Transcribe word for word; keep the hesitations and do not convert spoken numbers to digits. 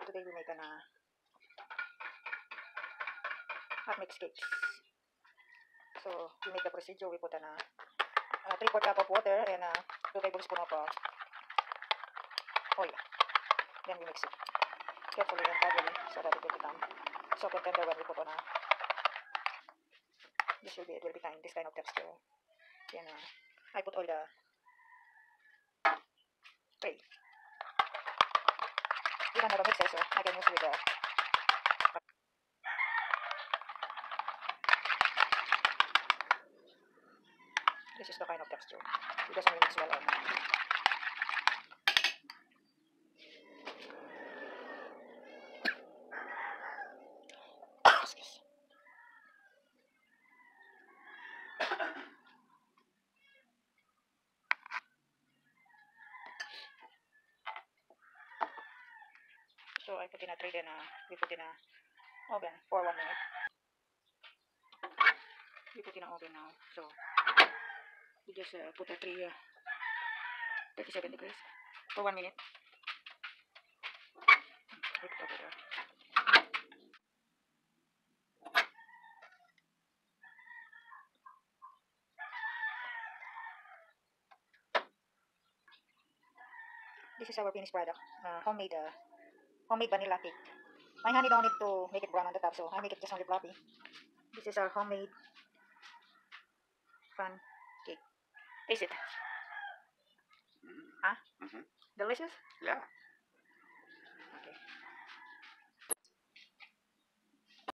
today we make an uh, hot mix cakes. So we make the procedure. We put an uh, uh, three fourth cup of water and uh, two tablespoons of uh, oil. Then we mix it carefully and gradually so that it will become soft and tender when we put on a. This will be it will become this kind of texture. Then uh, I put all the tray. We don't have a mixer, so I can use with the. This is the kind of texture. It doesn't really mix well on. Excuse. So I put in a tray, then uh, we put in a oven for one minute. We put in an oven now, so we just uh, put a three uh, thirty-seven degrees for one minute. Put it over there. This is our finished product, uh, homemade uh, homemade vanilla cake. My honey don't need to make it brown on the top, so I make it just only fluffy. This is our homemade fun cake. Taste it. Mm-hmm. Huh? Mm-hmm. Delicious? Yeah.